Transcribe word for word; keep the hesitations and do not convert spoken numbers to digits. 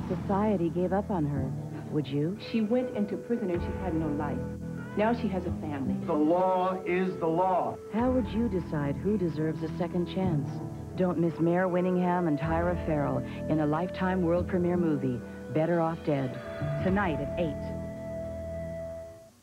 society gave up on her. Would you? She went into prison and she had no life. Now she has a family. The law is the law. How would you decide who deserves a second chance? Don't miss Mare Winningham and Tyra Farrell in a Lifetime world premiere movie, Better Off Dead, tonight at eight.